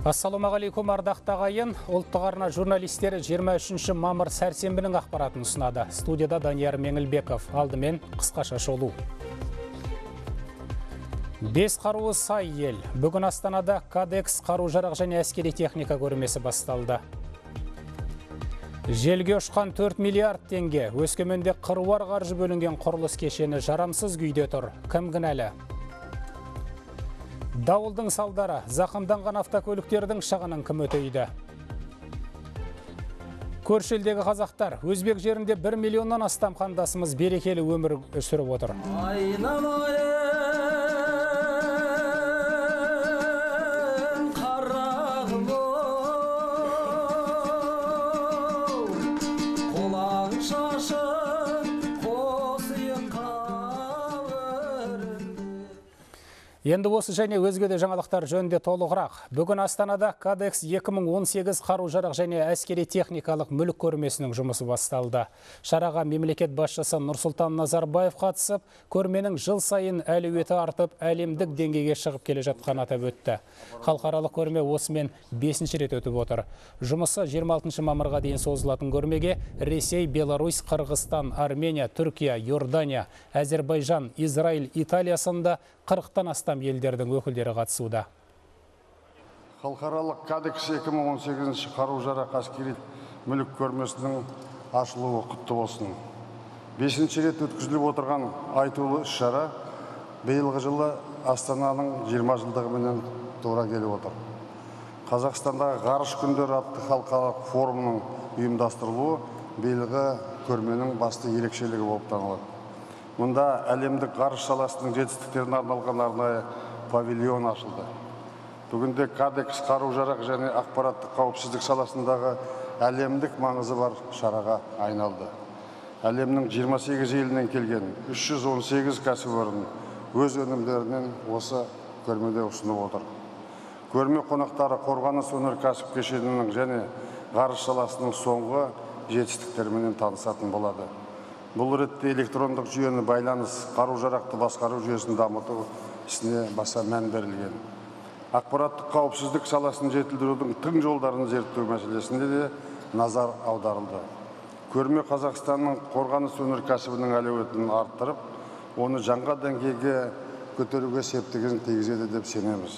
Ассалаумағалейкум ардақты ағайын. Ұлттық арна журналистері 23 мамыр сәрсенбінің ақпаратын ұсынады. Студияда Данияр Меңілбеков. Алдымен қысқаша шолу. 5 қаруы сай ел. Бүгін Астанада Кадекс қару-жарақ және әскери техника көрмесі басталды. Желге ұшқан 4 миллиард теңге. Өскеменде қыруар қаржы бөлінген құрылыс кешені жарамсыз күйде тұр. Кім кінәлі? Дауылдың салдары, зақымданған автокөліктердің шығынын кім өтейді? Көрші елдегі қазақтар, Өзбек жерінде 1 миллионнан астам қандасымыз берекелі өмір сүріп отыр. Енді осы және өзгеде жаңалықтар жөнінде толығырақ. Бүгін Астанада Кадекс 2018 қару-жарақ және әскери техникалық мүлік көрмесінің жұмысы басталды. Шараға мемлекет басшысы Нұрсұлтан Назарбаев қатысып, көрменің жыл сайын әлеуеті артып, әлемдік деңгейге шығып келе жатқан атап өтті. Халықаралық көрме осымен 5-ші рет өтіп отыр. Жұмысы 26 мамырға дейін созылатын көрмеге Ресей, Беларусь, Қырғызстан, Армения, Түркия, Иордания, Әзербайжан, Израиль, Италия сынды 40-тан астам елдердің өкілдері қатысуда. Халықаралық Кадекс 2018 қару-жарақ әскери мүлік көрмесінің ашылуы құтты болсын. 5-ші рет өткізіліп отырған айтулы іс-шара биылғы жылы Астананың 20 жылдығымен тура келіп отыр. Қазақстандағы ғарыш күндері атты халықаралық форумның ұйымдастырылуы биылғы көрменің басты ерекшелігі болып танылады. Мұнда әлемдік ғарыш саласының жетістіктеріне арналған арнайы павильон ашылды. Бүгінде Кадекс қару-жарақ және ақпараттық қауіпсіздік саласындағы әлемдік маңызы бар шараға айналды. Әлемнің 28 елінен келген 318 кәсіпорын өз өнімдерінен осы көрмеде ұсынып отыр. Көрме қонақтары қорғаныс өнеркәсіп кешенінің және ғарыш саласының соңғы жетістіктерімен танысатын болады. Бұл ретте электрондық жүйені байланыс, қару-жарақты басқару жүйесін дамыту ісіне баса мән берілген. Ақпараттық қауіпсіздік саласын жетілдірудің тың жолдарын зерттеу мәселесінде де назар аударылды. Көрме Қазақстанның қорғаныс өнеркәсібінің әлеуетін арттырып, оны жаңа деңгейге көтеруге септігін тигізеді деп сенеміз.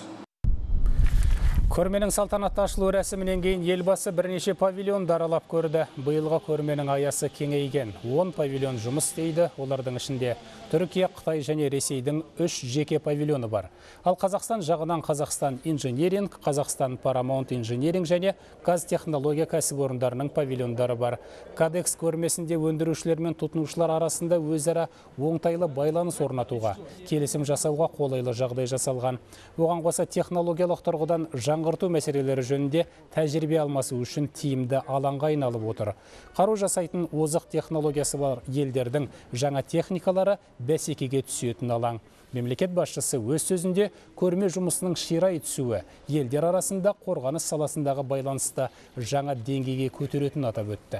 Көрменің салтанатты ашылу рәсімінен кейін елбасы бірнеше павильонды аралап көрді. Биылғы көрменің аясы кеңейген. 10 павильон жұмыс істейді. Олардың ішінде Түркия, Қытай және Ресейдің 3 жеке павильоны бар. Ал Қазақстан жағынан Қазақстан инженеринг, Қазақстан Paramount инженеринг және Қазтехнология кәсіпорындарының павильондары бар. Кадекс көрмесінде өндірушілер мен тұтынушылар арасында өзара оңтайлы байланыс орнатуға, келісім жасауға қолайлы жағдай жасалған. Оған қоса технологиялық тұрғыдан жаңғырту мәселелері жөнінде тәжірибе алмасы үшін тиімді алаңға айналып отыр. Қару жасайтын озық технологиясы бар елдердің жаңа техникалары бәсекеге түсетін алаң. Мемлекет басшысы өз сөзінде көрме жұмысының ширай түсуі елдер арасында қорғаныс саласындағы байланысты жаңа деңгейге көтеретін атап өтті.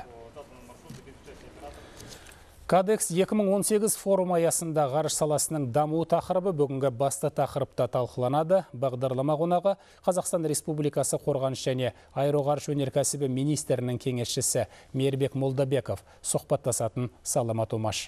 Кадекс 2018 форум аясында ғарыш саласының дамуы тақырыбы бүгінгі басты тақырыпта талқыланады. Бағдарлама қонағы Қазақстан Республикасы қорғаныс және аэроғарыш өнеркәсібі министрінің кеңесшісі Мейірбек Молдабеков. Сұхбаттасатын Саламат Омаш.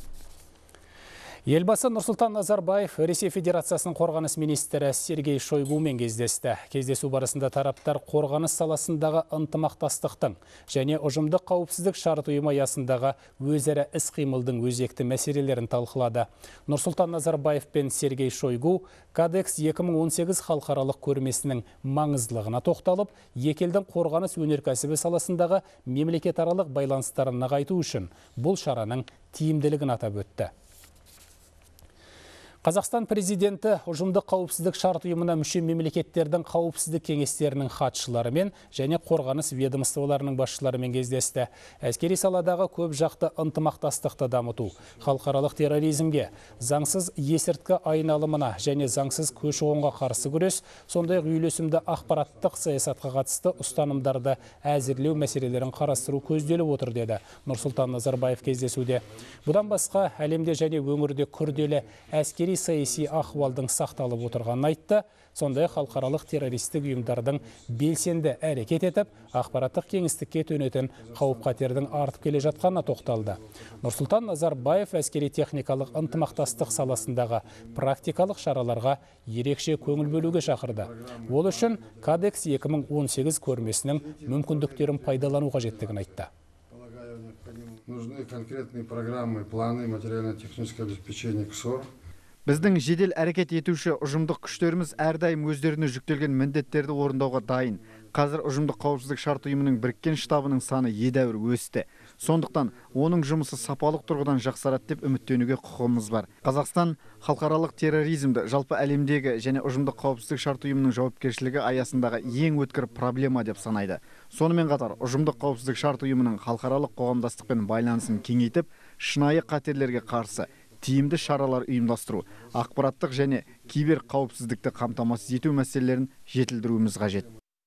Елбасы Нұрсұлтан Назарбаев Ресей Федерациясының қорғаныс министрі Сергей Шойгумен кездесті. Кездесу барысында тараптар қорғаныс саласындағы ынтымақтастықтың және ұжымдық қауіпсіздік шарт ұйымы аясындағы өзара іс-қимылдың өзекті мәселелерін талқылады. Нұрсұлтан Назарбаев пен Сергей Шойгу Кадекс 2018 халықаралық көрмесінің маңыздылығына тоқталып, екі елдің қорғаныс өнеркәсібі саласындағы мемлекетаралық байланыстарын нығайту үшін бұл шараның тиімділігін атап өтті. Қазақстан президенті ұжымдық қауіпсіздік шарт ұйымына мүше мемлекеттердің қауіпсіздік кеңестерінің хатшыларымен және қорғаныс ведомстволарының басшыларымен кездесті. Әскери саладағы көп жақты ынтымақтастықты дамыту, халықаралық терроризмге, заңсыз есірткі айналымына және заңсыз көші-қонға қарсы күрес, сондай-ақ үйлесімді ақпараттық саясатқа қатысты ұстанымдарды әзірлеу мәселелерін қарастыру көзделіп отыр деді Нұрсұлтан Назарбаев кездесуде. Бұдан басқа әлемде және өңірде күрделі әскери әскери саяси ахуалдың сақталып отырғанын айтты. Сондай халықаралық террористік ұйымдардың белсенді әрекет етіп, ақпараттық кеңістікке төнетін қауіп-қатердің артып келе жатқанына тоқталды. Нұрсұлтан Назарбаев әскери техникалық ынтымақтастық саласындағы практикалық шараларға ерекше көңіл бөлуге шақырды. Ол үшін Кадекс 2018 көрмесінің мүмкіндіктерін пайдалану қажеттігін айтты. Нужны конкретные программы, планы, материально-техническое обеспечение КСОР. Біздің жедел әрекет етуші ұжымдық күштеріміз әрдайым өздеріне жүктелген міндеттерді орындауға дайын. Қазір ұжымдық қауіпсіздік шарт ұйымының біріккен штабының саны едәуір өсті. Сондықтан оның жұмысы сапалық тұрғыдан жақсарады деп үміттенуге құқығымыз бар. Қазақстан халықаралық терроризмді жалпы әлемдегі және ұжымдық қауіпсіздік шарт ұйымының жауапкершілігі аясындағы ең өткір проблема деп санайды. Сонымен қатар ұжымдық қауіпсіздік шарт ұйымының халықаралық қоғамдастықпен байланысын кеңейтіп, шынайы қатерлерге қарсы тиімді шаралар ұйымдастыру, ақпараттық және кибер қауіпсіздікті қамтамасыз ету мәселелерін жетілдіруіміз қажет.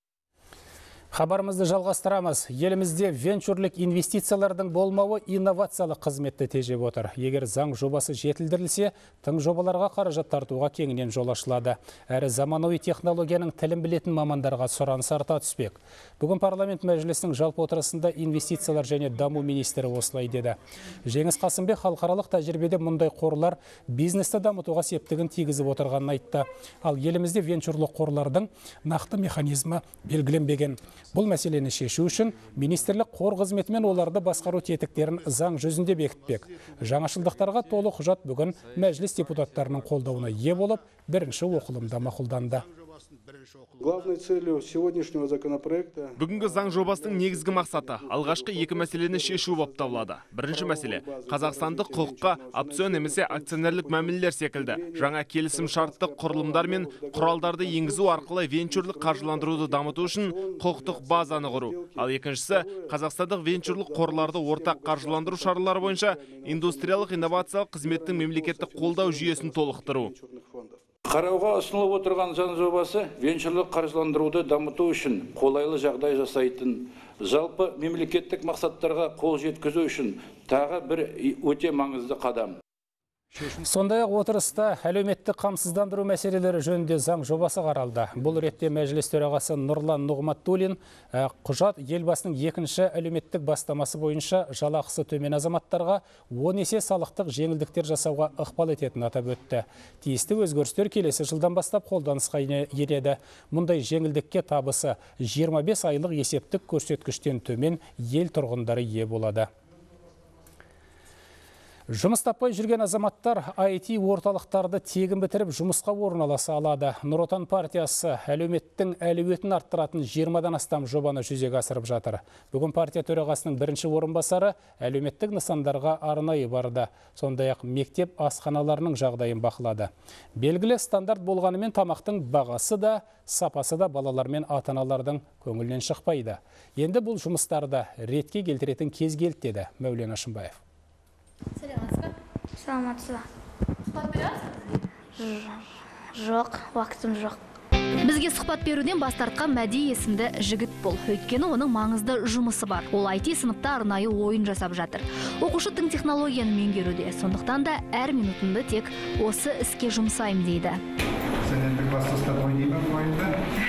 Хабарымызды жалғастырамыз. Елімізде венчурлік инвестициялардың болмауы инновациялық қызметті тежеп отыр. Егер заң жобасы жетілдірілсе, тың жобаларға қаражат тартуға кеңінен жол ашылады. Әрі заманауи технологияның тілін білетін мамандарға сұраныс арта түспек. Бүгін парламент мәжілісінің жалпы отырысында инвестициялар және даму министрі осылай деді. Жеңіс Қасымбек халықаралық тәжірибеде мұндай қорлар бизнесті дамытуға септігін тигізіп отырғанын айтты. Ал елімізде венчурлық қорлардың нақты механизмі белгіленбеген. Бұл мәселені шешу үшін министрлік қор қызметімен оларды басқару тетіктерін заң жүзінде бекітпек. Жаңашылдықтарға толы құжат бүгін мәжіліс депутаттарының қолдауына ие болып, бірінші оқылымда мақұлданды. Главной целью сегодняшнего законопроекта бүгінгі заң жобасының негізгі мақсаты алғашқы екі мәселені шешу болып табылады. Бірінші мәселе қазақстандық құқыққа опцион немесе акционерлік мәмілелер секілді жаңа келісім шарттық құрылымдар мен құралдарды енгізу арқылы венчурлық қаржыландыруды дамыту үшін құқықтық базаны құру. Ал екіншісі қазақстандық венчурлық қорларды ортақ қаржыландыру шаралары бойынша индустриялық инновациялық қызметтің мемлекеттік қолдау жүйесін толықтыру. Қарауға ұсынылып отырған заң жобасы венчурлық қаржыландыруды дамыту үшін қолайлы жағдай жасайтын, жалпы мемлекеттік мақсаттарға қол жеткізу үшін тағы бір өте маңызды қадам. Сондай-ақ отырыста әлеуметтік қамсыздандыру мәселелері жөнінде заң жобасы қаралды. Бұл ретте мәжіліс төрағасы Нұрлан Нұғматуллин құжат елбасының екінші әлеуметтік бастамасы бойынша жалақысы төмен азаматтарға 10 есе салықтық жеңілдіктер жасауға ықпал ететінін атап өтті. Тиісті өзгерістер келесі жылдан бастап қолданысқа енеді. Мұндай жеңілдікке табысы 25 айлық есептік көрсеткіштен төмен ел тұрғындары ие болады. Жұмыс таппай жүрген азаматтар IT орталықтарды тегін бітіріп жұмысқа орналаса алады. Нұр Отан партиясы әлеуметтің әлеуетін арттыратын 20-дан астам жобаны жүзеге асырып жатыр. Бүгін партия төрағасының бірінші орынбасары әлеуметтік нысандарға арнайы барды. Сондай-ақ мектеп асханаларының жағдайын бақылады. Белгілі стандарт болғанымен тамақтың бағасы да, сапасы да балалар мен ата-аналардың көңілінен шықпайды. Енді бұл жұмыстарды ретке келтіретін кез келді деді Мәулен Ашымбаев. Саламатсыз ба? Жоқ, уақытым жоқ. Бізге сұхбат беруден бас тартқан Мәди есімді жігіт бұл. Өйткені оның маңызды жұмысы бар. Ол IT сыныпта арнайы ойын жасап жатыр. Оқушы тың технологияны меңгеруде. Сондықтан да әр минутымды тек осы іске жұмсаймын дейді. Сен енді баста ұстап ойнаймын ойында?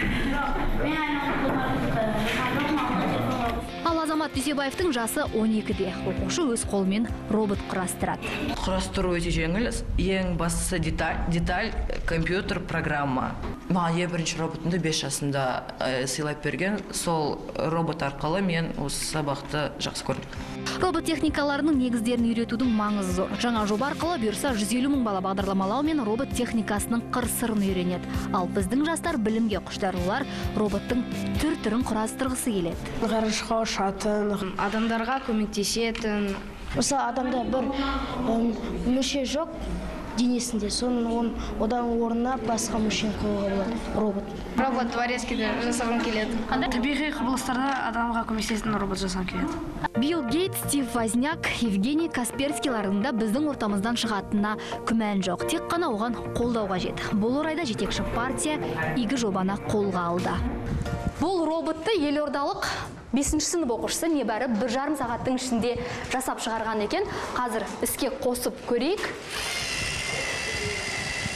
Ал Азамат Дүйсебаевтың жасы 12-де. Оқушы өз қолымен робот құрастырады. Құрастыру өте жеңіл. Ең бастысы деталь компьютер программа. Маған ең бірінші роботымды 5 жасында сыйлап берген. Сол робот арқылы мен осы сабақты жақсы көрдім. Робот техникаларының негіздерін үйретудің маңызы зор. Жаңа жоба арқылы бұйырса 150 мың бала бағдарламалау мен робот техникасының қыр-сырын үйренеді. Ал біздің жастар білімге құштар, олар роботтың түр-түрін құрастырғысы келеді. Ғарышқа ұшатын, адамдарға көмектесетін. Мысалы, адамда бір мүше жоқ денесінде, одан орнына басқа мүшені қоюға болады. Робот дворецкийді жасағым келеді. Табиғи құбылыстарда адамға көмектесетін робот жасағым келеді. Билл Гейтс, Стив Возняк, Евгений Касперскийлардың да біздің ортамыздан шығатынына күмән жоқ. Тек қана оған қолдау қажет. Бұл орайда жетекші партия игі жобаны қолға алды. Бұл роботты елордалық 5-ші сынып оқушысы небәрі 1,5 сағаттың ішінде жасап шығарған екен. Қазір іске қосып көрейік.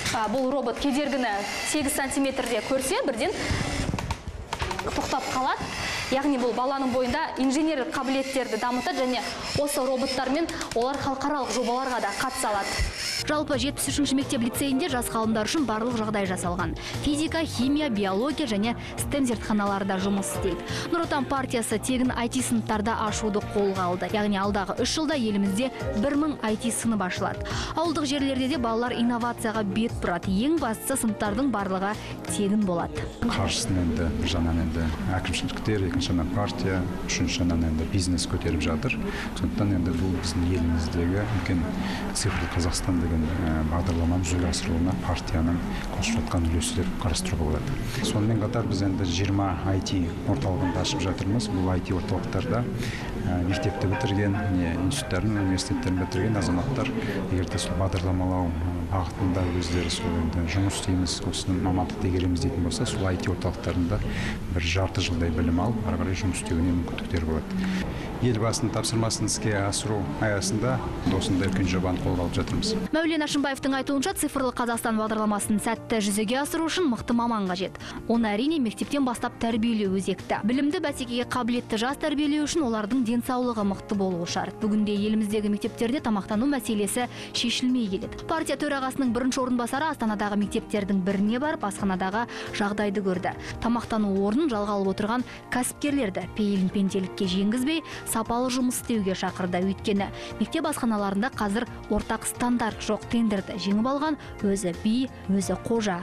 Бұл робот кедергіні 8 сантиметрде көрсе, бірден тоқтап қалады. Яғни бұл баланың бойында инженерлік қабілеттерді дамытады және осы роботтармен олар халықаралық жобаларға да қатыса алады. Жалпы 73-ші мектеп лицейінде жас ғалымдар үшін барлық жағдай жасалған. Физика, химия, биология және STEM зертханаларда жұмыс істейді. Нұр Отан партиясы тегін IT сыныптарда ашуды қолға алды. Яғни алдағы 3 жылда елімізде 1000 IT сынып ашылады. Ауылдық жерлерде де балалар инновацияға бет бұрады. Ең бастысы сыныптардың барлығы тегін болады. Қаржысын енді бір жағынан енді әкімшіліктер, екінші жағынан партия, үшінші жағынан енді бизнес көтеріп жатыр. Сондықтан енді бұл біздің еліміздегі үлкен цифрлы Қазақстан деген бағдарламаны жүзеге асыруына партияның қосып жатқан үлесі деп қарастыруға болады. Сонымен қатар біз енді 20 IT орталығын ашып жатырмыз. Бұл IT орталықтарда мектепті бітірген, институттарын, университеттерін бітірген азаматтар егер де сол бағдарламалау бағытында өздері сол енді жұмыс істейміз, осының мамандықты игереміз дейтін болса, сол IT орталықтарында бір жарты жылдай білім алып, ары қарай жұмыс істеуіне мүмкіндіктер болады. Елбасының тапсырмасын іске асыру аясында осындай үлкен жобаны қолға алып жатырмыз. Мәулен Әшімбаевтың айтуынша, цифрлы Қазақстан бағдарламасын сәтті жүзеге асыру үшін мықты маман қажет. Оны әрине мектептен бастап тәрбиелеу өзекті. Білімді бәсекеге қабілетті жас тәрбиелеу үшін олардың денсаулығы мықты болуы шарт. Бүгінде еліміздегі мектептерде тамақтану мәселесі шешілмей келеді. Партия төрағасының бірінші орынбасары Астанадағы мектептердің біріне барып, асханадағы жағдайды көрді. Тамақтану орнын жалға алып отырған кәсіпкерлерді пейілін-пенделікке жеңгізбей, сапалы жұмыс істеуге шақырды. Өйткені мектеп асханаларында қазір ортақ стандарт жоқ. Тендерді жеңіп алған өзі би, өзі қожа.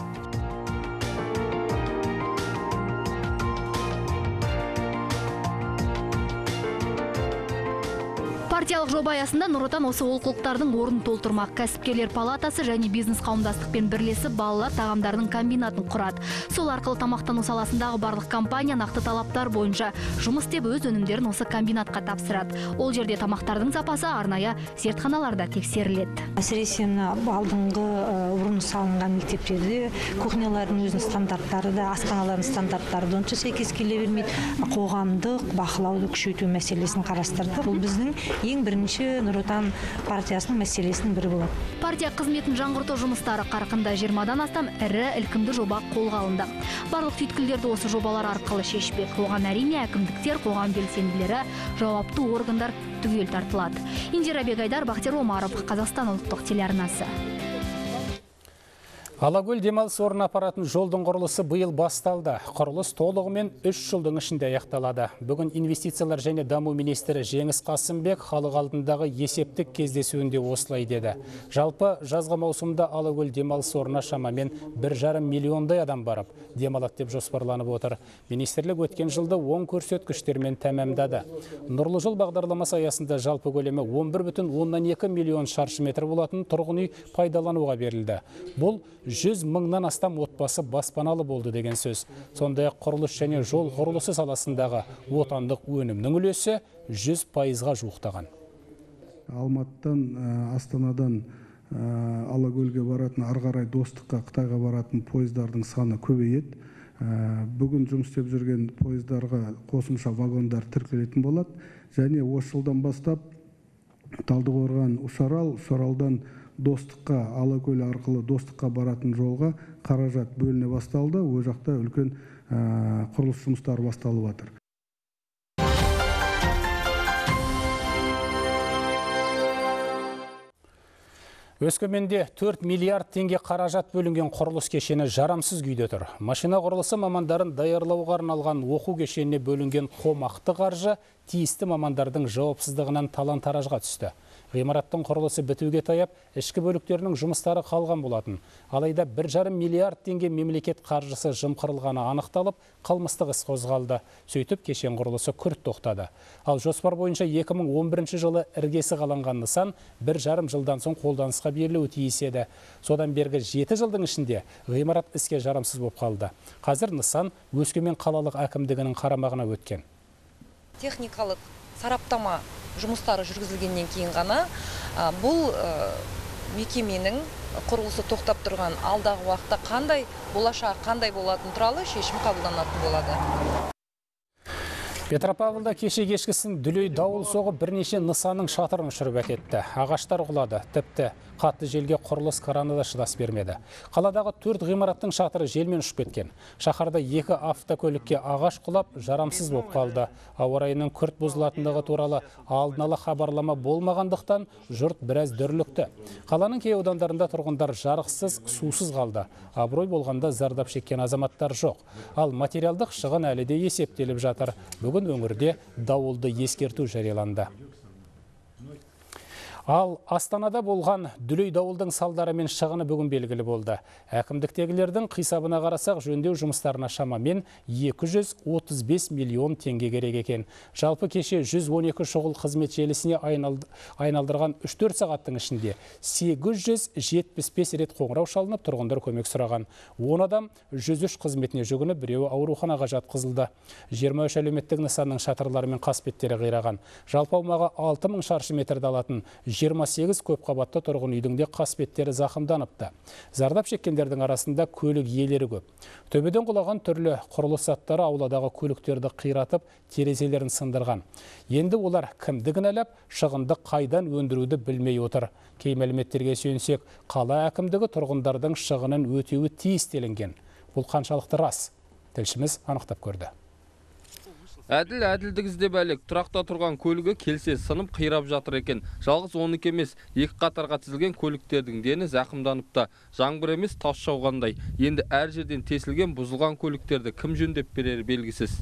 Партиялық жоба аясында Нұр Отан осы олқылықтардың орнын толтырмақ. Кәсіпкерлер палатасы және бизнес қауымдастықпен бірлесіп балалар тағамдарының комбинатын құрады. Сол арқылы тамақтану саласындағы барлық компания нақты талаптар бойынша жұмыс істеп өз өнімдерін осы комбинатқа тапсырады. Ол жерде тамақтардың сапасы арнайы зертханаларда тексеріледі. Әсіресе алдыңғы орын салынған мектептерде кухнялардың өзінің стандарттары да, асханалардың стандарттары да онша сәйкес келе бермейді. Қоғамдық бақылауды күшейту мәселесін қарастырды. Бұл біздің ең бірінші Нұр Отан партиясының мәселесінің бірі болады. Партия қызметін жаңғырту жұмыстары қарқында 20-дан астам ірі ілкімді жоба қолға алынды. Барлық түйткілдерді осы жобалар арқылы шешпек. Оған әрине әкімдіктер, қоғам белсенділері, жауапты органдар түгел тартылады. Индира Бегайдар, Бақтияр Омаров, Қазақстан ұлттық телеарнасы. Алакөл демалыс орнына апаратын жолдың құрылысы биыл басталды. Құрылыс толығымен 3 жылдың ішінде аяқталады. Бүгін инвестициялар және даму министрі Жеңіс Қасымбек халық алдындағы есептік кездесуінде осылай деді. Жалпы жазғы маусымда Алакөл демалыс орнына шамамен 1,5 миллиондай адам барып, демалады деп жоспарланып отыр. Министрлік өткен жылды оң көрсеткіштермен тәмамдады. Нұрлы жол бағдарламасы аясында жалпы көлемі 11,2 миллион шаршы метр болатын тұрғын үй пайдалануға берілді. Бұл 100 мыңнан астам отбасы баспаналы болды деген сөз. Сондай құрылыс және жол құрылысы саласындағы отандық өнімнің үлесі 100%-ға жуықтаған. Алматыдан, Астанадан Алакөлге баратын, ары қарай Достыққа, Қытайға баратын пойыздардың саны көбейеді. Бүгін жұмыс істеп жүрген пойыздарға қосымша вагондар тіркелетін болады. Және осы жылдан бастап Талдықорған, Ұшаралдан Достыққа, Алакөл арқылы Достыққа баратын жолға қаражат бөліне басталды. Ол жақта үлкен құрылыс жұмыстары басталып жатыр. Өскеменде 4 миллиард теңге қаражат бөлінген құрылыс кешені жарамсыз күйде тұр. Машина құрылысы мамандарын даярлауға арналған оқу кешеніне бөлінген қомақты қаржы тиісті мамандардың жауапсыздығынан талан-таражға түсті. Ғимараттың құрылысы бітуге таяп, ішкі бөліктерінің жұмыстары қалған болатын. Алайда 1,5 миллиард теңге мемлекет қаржысы жымқырылғаны анықталып, қылмыстық іс қозғалды. Сөйтіп кешен құрылысы күрт тоқтады. Ал жоспар бойынша 2011 жылы іргесі қаланған нысан 1,5 жылдан соң қолданысқа берілуі тиіс еді. Содан бергі 7 жылдың ішінде ғимарат іске жарамсыз болып қалды. Қазір нысан Өскемен қалалық әкімдігінің қарамағына өткен. Техникалық сараптама жұмыстары жүргізілгеннен кейін ғана бұл мекеменің құрылысы тоқтап тұрған алдағы уақытта қандай болашақ қандай болатын туралы шешім қабылданатын болады. Петропавлда кеше кешкісін дүлей дауыл соғып бірнеше нысанның шатырын ұшырып әкетті. Ағаштар құлады, тіпті Қатты желге құрылыс краны да шыдас бермеді. Қаладағы 4 ғимараттың шатыры желмен ұшып кеткен. Шаһарда 2 автокөлікке ағаш құлап, жарамсыз болып қалды. Ауа райының күрт бұзылатындығы туралы алдын ала хабарлама болмағандықтан жұрт біраз дүрлікті. Қаланың кей аудандарында тұрғындар жарықсыз, сусыз қалды. Абырой болғанда зардап шеккен азаматтар жоқ. Ал материалдық шығын әлі де есептеліп жатыр. Бүгін өңірде дауылды ескерту жарияланды. Ал Астанада болған дүлей дауылдың салдары мен шығыны бүгін белгілі болды. Әкімдіктегілердің қисабына қарасақ, жөндеу жұмыстарына шамамен 235 миллион теңге керек екен. Жалпы кеше 112 шұғыл қызмет желісіне айналдырған 3-4 сағаттың ішінде 875 рет қоңырау шалынып, тұрғындар көмек сұраған. 10 адам 103 қызметіне жүгініп, біреуі ауруханаға жатқызылды. 23 әлеуметтік нысанның шатырлары мен қасбеттері қираған. Жалпы аумағы 6000 шаршы метрді алатын 28 көпқабатты тұрғын үйдің де қасбеттері зақымданыпты. Зардап шеккендердің арасында көлік иелері көп. Төбеден құлаған түрлі құрылыс заттары ауладағы көліктерді қиратып, терезелерін сындырған. Енді олар кімді кінәлап, шығынды қайдан өндіруді білмей отыр. Кей мәліметтерге сүйенсек, қала әкімдігі тұрғындардың шығынын өтеуі тиіс делінген. Бұл қаншалықты рас? Тілшіміз анықтап көрді. Әділдік іздеп әлек, тұрақта тұрған көлігі келсе сынып қирап жатыр екен. Жалғыз 12 емес, 2 қатарға тізілген көліктердің дені зақымданыпты. Жаңбыр емес, тас жауғандай. Енді әр жерден тесілген бұзылған көліктерді кім жөндеп берері белгісіз.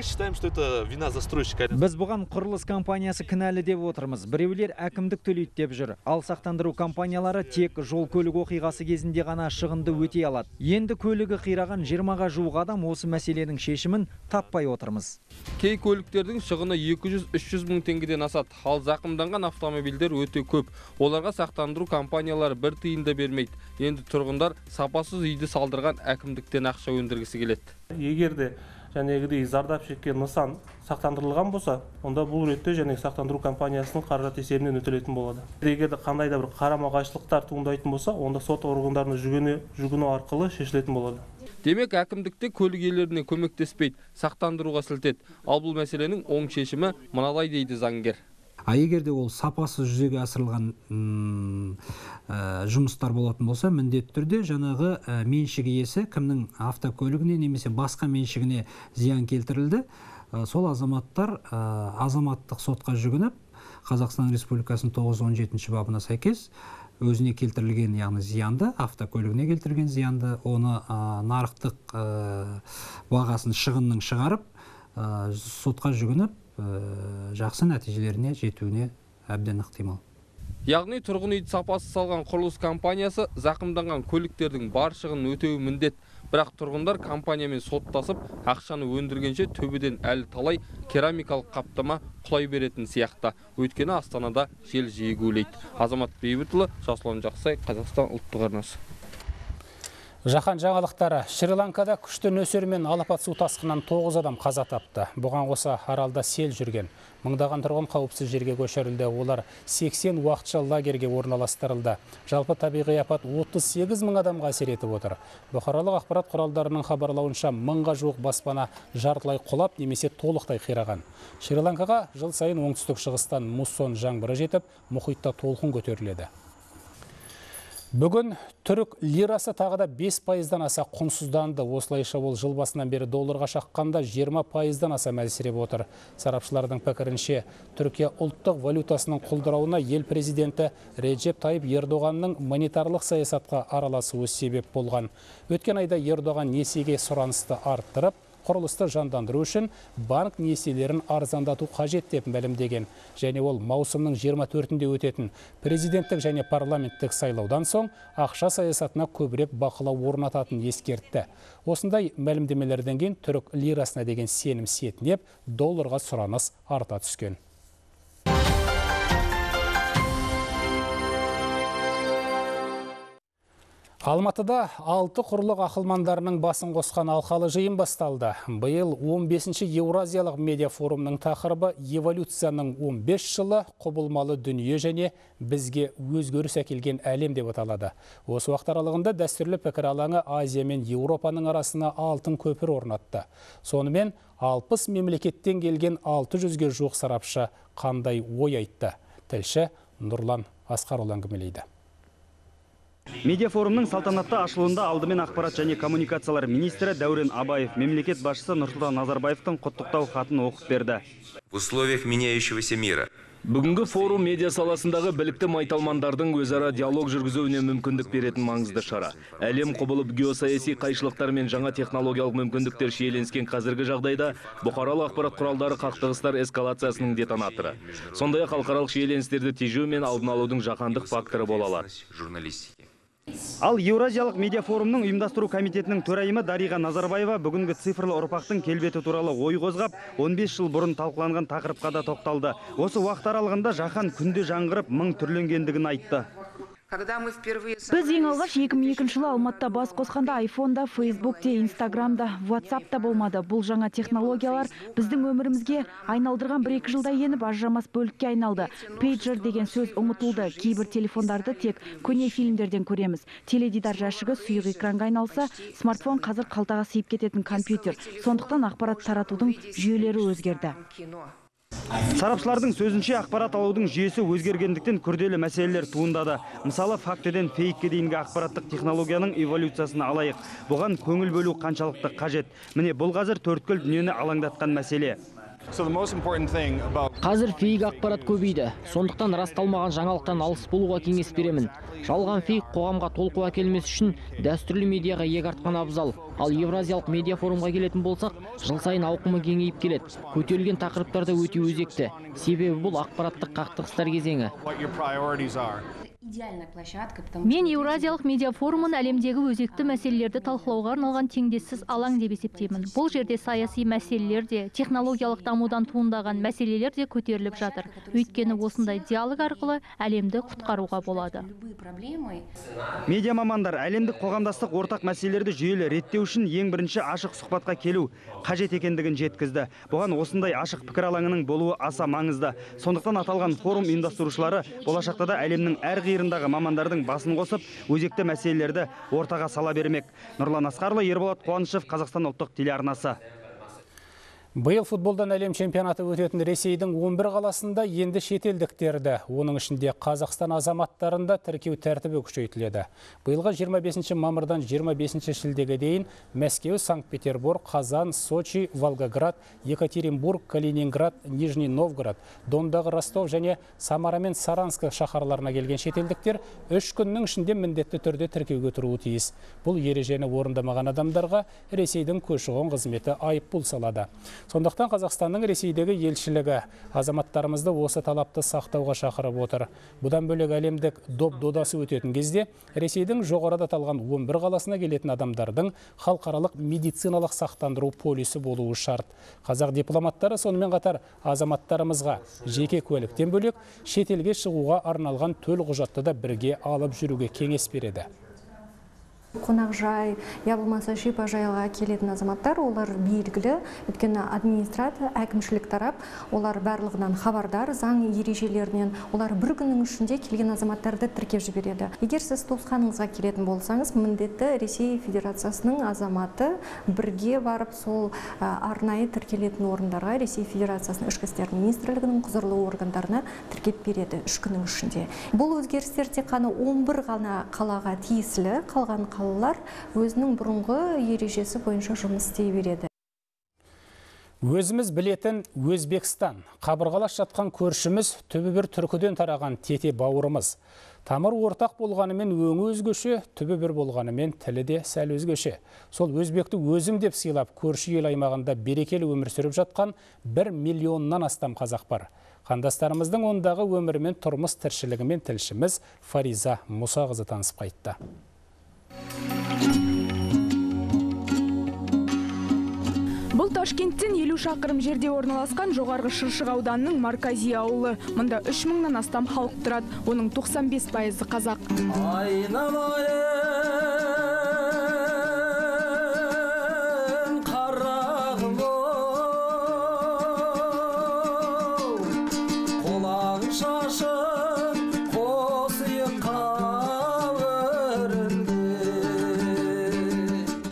Біз бұған құрылыс компаниясы кінәлі деп отырмыз. Біреулер әкімдік төлейді деп жүр. Ал сақтандыру компаниялары тек жол көлік оқиғасы кезінде ғана шығынды өтей алады. Енді көлігі қираған 20-ға жуық адам осы мәселенің шешімін таппай отырмыз. Кей көліктердің шығыны 200-300 мың теңгеден асады. Ал зақымданған автомобильдер өте көп. Оларға сақтандыру компаниялары бір тиын да бермейді. Енді тұрғындар сапасыз үйді салдырған әкімдіктен ақша өндіргісі келеді. Егерде жәнегідей зардап шеккен нысан сақтандырылған болса, онда бұл ретте және сақтандыру компаниясының қаражат есебінен өтелетін болады. Егерде қандай да бір қарама-қайшылықтар туындайтын болса, онда сот органдарына жүгіну арқылы шешілетін болады. Демек, әкімдікте көлік иелеріне көмектеспейді, сақтандыруға сілтеді. Ал бұл мәселенің оң шешімі мынадай дейді заңгер. Егерде ол сапасыз жүзеге асырылған жұмыстар болатын болса, міндетті түрде жаңағы меншік иесі кімнің автокөлігіне немесе басқа меншігіне зиян келтірілді, сол азаматтар азаматтық сотқа жүгініп, Қазақстан Республикасының 917 бабына сәйкес өзіне келтірілген, яғни зиянды, автокөлігіне келтірген зиянды, оны нарықтық бағасын шығынның шығарып, сотқа жүгініп, жақсы нәтижелеріне жетуіне әбден ықтимал. Яғни тұрғын үйді сапасы салған құрылыс компаниясы зақымданған көліктердің бар шығынын өтеуі міндет. Бірақ тұрғындар компаниямен соттасып, ақшаны өндіргенше төбеден әлі талай керамикалық қаптама құлай беретін сияқты. Өйткені Астанада жел жиі гулейді. Азамат Бейбітұлы, Жасұлан Жақсай, Қазақстан ұлттық арнасы. Жаһан жаңалықтары. Шри-Ланкада күшті нөсермен алапат су тасқынынан 9 адам қаза тапты. Бұған қоса аралда сел жүрген. Мыңдаған тұрғын қауіпсіз жерге көшірілді. Олар 80 уақытша лагерге орналастырылды. Жалпы табиғи апат 38 мың адамға әсер етіп отыр. Бұқаралық ақпарат құралдарының хабарлауынша 1000-ға жуық баспана жартылай құлап немесе толықтай қираған. Шри-Ланкаға жыл сайын оңтүстік шығыстан муссон жаңбыры жетіп, мұхитта толқын көтеріледі. Бүгін түрік лирасы тағыда 5%-дан аса құнсызданды. Осылайша ол жыл басынан бері долларға шаққанда 20%-дан аса әлсіреп отыр. Сарапшылардың пікірінше, Түркия ұлттық валютасының құлдырауына ел президенті Реджеп Тайып Ердоғанның монетарлық саясатқа араласуы себеп болған. Өткен айда Ердоған несиеге сұранысты арттырып, құрылысты жандандыру үшін банк несиелерін арзандату қажет деп мәлімдеген. Және ол маусымның 24-інде өтетін президенттік және парламенттік сайлаудан соң ақша саясатына көбірек бақылау орнататын ескертті. Осындай мәлімдемелерден кейін түрік лирасына деген сенім сетінеп, долларға сұраныс арта түскен. Алматыда 6 құрлық ақылмандарының басын қосқан алқалы жиын басталды. Биыл 15-ші Еуразиялық медиа форумның тақырыбы эволюцияның 15 жылы құбылмалы дүние және бізге өзгеріс әкелген әлем деп аталады. Осы уақыт аралығында дәстүрлі пікір алаңы Азия мен Еуропаның арасына алтын көпір орнатты. Сонымен 60 мемлекеттен келген 600-ге жуық сарапшы қандай ой айтты. Тілші Нұрлан Асқарұлы әңгімелейді. Медиафорумның салтанатты ашылуында алдымен ақпарат және коммуникациялар министрі Дәурен Абаев мемлекет басшысы Нұрсұлтан Назарбаевтың құттықтау хатын оқып берді. В условиях меняющегося мира Бүгінгі форум медиа саласындағы білікті майталмандардың өзара диалог жүргізуіне мүмкіндік беретін маңызды шара. Әлем құбылып геосаяси қайшылықтар мен жаңа технологиялық мүмкіндіктер шиеленіскен қазіргі жағдайда бұқаралық ақпарат құралдары қақтығыстар эскалациясының детонаторы. Сондай-ақ халықаралық шиеленістерді тежеу мен алдын алудың жаһандық факторы бола алады. Ал Еуразиялық медиафорумның ұйымдастыру комитетінің төрайымы Дариға Назарбаева бүгінгі цифрлы ұрпақтың келбеті туралы ой қозғап, 15 жыл бұрын талқыланған тақырыпқа да тоқталды. Осы уақыт аралығында жаһан күнде жаңғырып, мың түрленгендігін айтты. Біз ең алғаш 2002 жылы Алматыда бас қосқанда айфонда, фейсбукте, инстаграмда, ватсапта болмады. Бұл жаңа технологиялар біздің өмірімізге айналдырған 1-2 жылда еніп ажырамас бөлікке айналды. Пейджер деген сөз ұмытылды. Кейбір телефондарды тек көне фильмдерден көреміз. Теледидар жәшігі сұйық экранға айналса, смартфон қазір қалтаға сыйып кететін компьютер. Сондықтан ақпарат таратудың жүйелері өзгерді. Сарапшылардың сөзінше ақпарат алудың жүйесі өзгергендіктен күрделі мәселелер туындады. Мысалы, фактіден фейкке дейінгі ақпараттық технологияның эволюциясына алайық. Бұған көңіл бөлу қаншалықты қажет. Міне бұл қазір төрткүл дүниені алаңдатқан мәселе. Қазір фейк ақпарат көбейді. Сондықтан расталмаған жаңалықтан алыс болуға кеңес беремін. Жалған фейк қоғамға толқу әкелмес үшін дәстүрлі медиаға иек артқан абзал. Ал Еуразиялық медиа форумға келетін болсақ, жыл сайын ауқымы кеңейіп келеді. Көтерілген тақырыптарда өте өзекті. Себебі бұл ақпараттық қақтығыстар кезеңі. Мен Еуразиялық медиа форумын әлемдегі өзекті мәселелерді талқылауға арналған теңдессіз алаң деп есептеймін. Бұл жерде саяси мәселелер де, технологиялық дамудан туындаған мәселелер де көтеріліп жатыр. Өйткені осындай диалог арқылы әлемді құтқаруға болады. Медиа мамандар әлемдік қоғамдастық ортақ мәселелерді жүйелі реттеу үшін ең бірінші ашық сұхбатқа келу қажет екендігін жеткізді. Бұған осындай ашық пікір алаңының болуы аса маңызды. Сондықтан аталған форум ұйымдастырушылары болашақта да әлемнің әр қиырындағы мамандардың басын қосып, өзекті мәселелерді ортаға сала бермек. Нұрлан Асқарлы, Ерболат Қуанышев, Қазақстан ұлттық телеарнасы. Биыл футболдан әлем чемпионаты өтетін Ресейдің 11 қаласында енді шетелдіктерді, оның ішінде Қазақстан азаматтарында тіркеу тәртібі күшейтіледі. Биылғы 25 мамырдан 25 шілдеге дейін Мәскеу, Санкт-Петербург, Қазан, Сочи, Волгоград, Екатеринбург, Калининград, Нижний Новгород, Дондағы Ростов және Самара мен Саранск шаһарларына келген шетелдіктер 3 күннің ішінде міндетті түрде тіркеуге тұруы тиіс. Бұл ережені орындамаған адамдарға Ресейдің көші-қон қызметі айыппұл салады. Сондықтан Қазақстанның Ресейдегі елшілігі азаматтарымызды осы талапты сақтауға шақырып отыр. Бұдан бөлек әлемдік доп додасы өтетін кезде Ресейдің жоғарыда аталған 11 қаласына келетін адамдардың халықаралық медициналық сақтандыру полисі болуы шарт. Қазақ дипломаттары сонымен қатар азаматтарымызға жеке куәліктен бөлек шетелге шығуға арналған төл құжатты да бірге алып жүруге кеңес береді. Қонақжай, я болмаса шипажайға келетін азаматтар, олар белгілі, өйткені администрация, әкімшілік тарап, олар барлығынан хабардар, заң ережелерінен, олар бір күннің ішінде келген азаматтарды тіркеп жібереді. Егер сіз туысқаныңызға келетін болсаңыз, міндетті Ресей Федерациясының азаматы бірге барып сол арнайы тіркелетін орындарға Ресей Федерациясының ішкі істер министрлігінің құзырлы органдарына тіркеп береді 3 күннің ішінде. Бұл өзгерістер тек қана 11 ғана қалаға тиесілі, қалған қалалар өзінің бұрынғы ережесі бойынша жұмыс істей береді. Өзіміз білетін Өзбекстан, қабырғалас жатқан көршіміз, түбі бір түркіден тараған тете бауырымыз. Тамыр ортақ болғанымен өңі өзгеше, түбі бір болғанымен тілі де сәл өзгеше. Сол өзбекті өзім деп сыйлап, көрші ел аймағында берекелі өмір сүріп жатқан 1 миллионнан астам қазақ бар. Қандастарымыздың ондағы өмірімен тұрмыс тіршілігімен тілшіміз Фариза Мұсағызы танысып қайтты. Бұл Ташкенттен 50 шақырым жерде орналасқан жоғарғы Шыршық ауданының Маркази ауылы. Мұнда 3000-нан астам халық тұрады, оның 95% қазақ.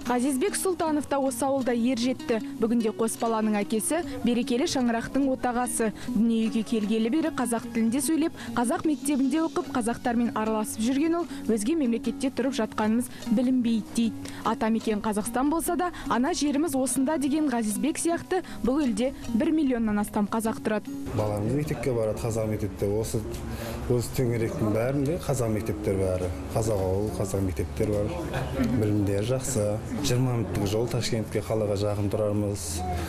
Ғазизбек Сұлтанов та осы ауылда ер жетті. Бүгінде қос баланың әкесі берекелі шаңырақтың отағасы. Дүниеге келгелі бері қазақ тілінде сөйлеп, қазақ мектебінде оқып, қазақтармен араласып жүрген ол өзге мемлекетте тұрып жатқанымыз білінбейді дейді. Атамекен Қазақстан болса да, ана жеріміз осында деген Ғазизбек сияқты бұл елде 1 миллионнан астам қазақ тұрады. Баламыз мектепке барады, қазақ мектепте. Осы төңіректің бәрінде қазақ мектептер бәрі. Қазақ ауыл, қазақ мектептер бар. Білімдері жақсы. 20 минуттық жол Ташкентке, қалаға жақын тұрармыз.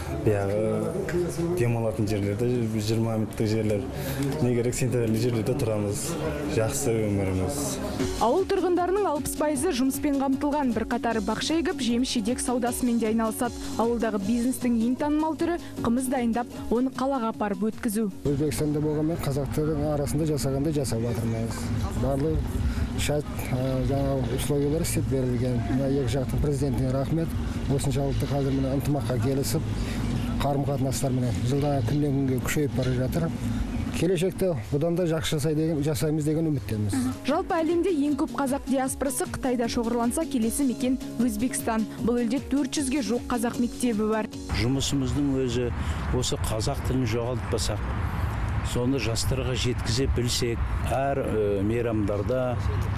Бияғы демалатын жерлерде 20 минуттық жерлер. Не керек, сентябрьлі жерлерде тұрамыз. Жақсы өміріміз. Ауыл тұрғындарының 60% жұмыспен қамтылған, бір қатары бақша егіп, жеміс-жидек саудасымен де айналысады. Ауылдағы бизнестің ең танымал түрі қымыз дайындап, оны қалаға апарып өткізу. Өзбекстанда болғанмен қазақтардың арасында жасағанда жасап жатырмыз. Барлық шарт жаңа условиялар істеп берілген. Екі жақтың президентіне рахмет. Осыншалықты қазір міне ынтымаққа келісіп, қарым-қатынастармен жылдан күннен күнге күшейіп бара жатыр. Келешекте бұдан да жақсы жасаймыз деген үміттеміз. Жалпы әлемде ең көп қазақ диаспорасы Қытайда шоғырланса, келесі мекен Өзбекстан. Бұл елде 400-ге жуық қазақ мектебі бар. Жұмысымыздың өзі осы қазақ тілін жоғалтпасақ, соны жастарға жеткізе білсек, әр мейрамдарда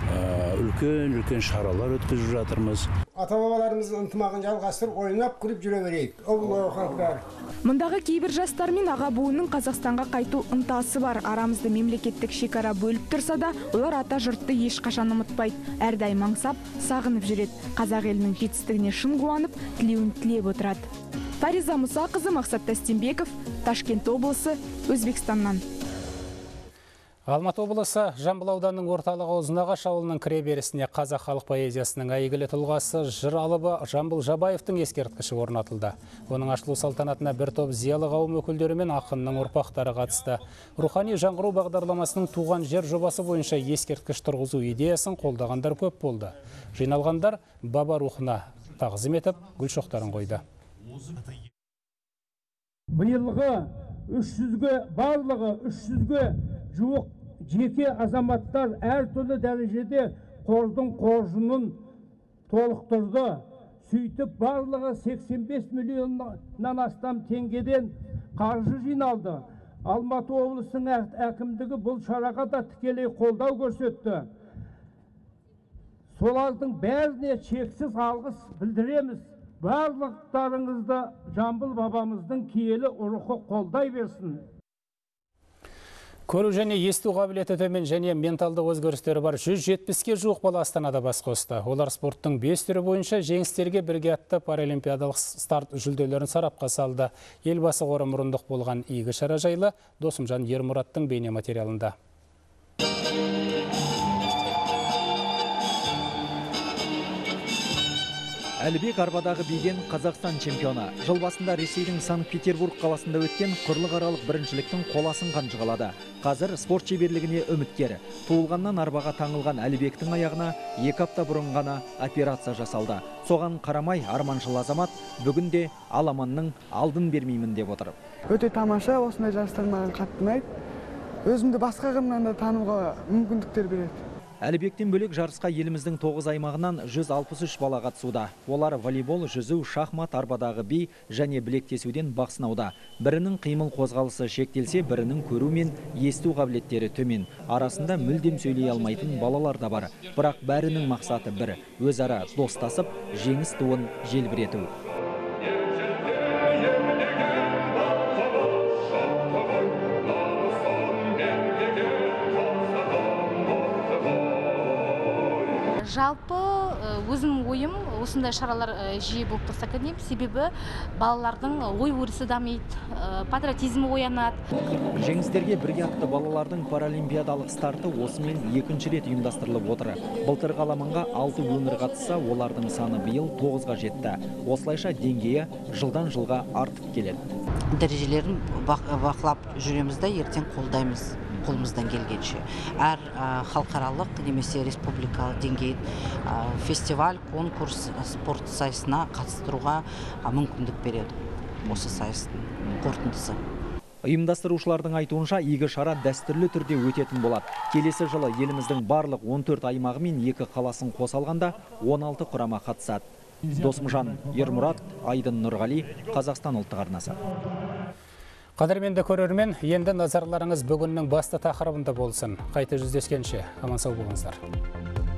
үлкен шаралар өткізіп жатырмыз. Ата-бабаларымыздың ынтымағын жалғастырып, ойнап күліп жүре берейік. Мұндағы кейбір жастар мен аға буынның Қазақстанға қайту ынтасы бар. Арамызды мемлекеттік шекара бөліп тұрса да, олар ата жұртты ешқашан ұмытпайды. Әрдайым аңсап, сағынып жүреді. Қазақ елінің жетістігіне шын қуанып, тілеуін тілеп отырады. Фариза Мұсақызы, Мақсат Тастенбеков, Ташкент облысы, Өзбекстаннан. Алматы облысы Жамбыл ауданының орталығы Ұзынағаш ауылының кіреберісіне қазақ халық поэзиясының әйгілі тұлғасы жыр алыбы Жамбыл Жабаевтың ескерткіші орнатылды. Оның ашылу салтанатына бір топ зиялы қауым өкілдері мен ақынның ұрпақтары қатысты. Рухани жаңғыру бағдарламасының туған жер жобасы бойынша ескерткіш тұрғызу идеясын қолдағандар көп болды. Жиналғандар баба рухына тағзым етіп, гүл шоқтарын қойды. Биылғы 300-ге барлығы 300-ге жуық жеке азаматтар әртүрлі дәрежеде қордың қоржынын толықтырды. Сөйтіп барлығы 85 миллионнан астам теңгеден қаржы жиналды. Алматы облысының әкімдігі бұл шараға да тікелей қолдау көрсетті. Солардың бәріне шексіз алғыс білдіреміз. Барлықтарыңызды Жамбыл бабамыздың киелі рухы қолдай берсін. Көру және есту қабілеті төмен және менталды өзгерістері бар 170-ке жуық бала Астанада бас қосты. Олар спорттың 5 түрі бойынша жеңістерге бірге атты паралимпиадалық старт жүлделерін сарапқа салды. Елбасы қоры мұрындық болған игі шара жайлы Досымжан Ермұраттың бейне материалында. Әлібек арбадағы биген Қазақстан чемпионы. Жыл басында Ресейдің Санкт-Петербург қаласында өткен құрлықаралық біріншіліктің қоласын қанжығалады. Қазір спорт шеберлігіне үміткер. Туылғаннан арбаға таңылған Әлібектің аяғына 2 апта бұрын ғана операция жасалды. Соған қарамай арманшыл азамат бүгінде аламанның алдын бермеймін деп отыр. Өте тамаша, осындай жарыстар маған қатты ұнайды. Өзімді басқа қырынан да тануға мүмкіндіктер береді. Әлібектен бөлек жарысқа еліміздің 9 аймағынан 163 бала қатысуда. Олар волейбол, жүзу, шахмат, арбадағы би және білектесуден бақ сынауда. Бірінің қимыл қозғалысы шектелсе, бірінің көру мен есту қабілеттері төмен. Арасында мүлдем сөйлей алмайтын балалар да бар. Бірақ бәрінің мақсаты бір: өзара достасып, жеңіс туын желбірету. Жалпы өзімнің ойым осындай шаралар жиі болып тұрса екен, себебі балалардың ой-өрісі дамиды, патриотизмі оянады. Жеңістерге бірге атты балалардың паралимпиадалық старты осымен 2-ші рет ұйымдастырылып отыр. Былтыр аламанға 6 өңір қатысса, олардың саны биыл 9-ға жетті. Осылайша деңгейі жылдан жылға артып келеді. Дәрежелерін бақылап жүреміз де, ертең қолдаймыз қолымыздан келгенше. Әр халықаралық немесе республикалық деңгей фестиваль, конкурс, спорт сайысына қатыстыруға мүмкіндік береді. Осы сайыстың қорытындысы. Ұйымдастырушылардың айтуынша, игі шара дәстүрлі түрде өтетін болады. Келесі жылы еліміздің барлық 14 аймағы мен 2 қаласын қоса алғанда 16 құрама қатысады. Досымжан Ермұрат, Айдын Нұрғали, Қазақстан ұлттық арнасы. Қадірменді көрермен, енді назарларыңыз бүгіннің басты тақырыбында болсын. Қайта жүздескенше, аман сау болыңыздар.